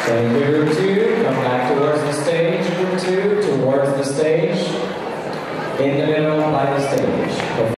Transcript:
Thank you, group two. Come back towards the stage, group two, towards the stage. In the middle by the stage.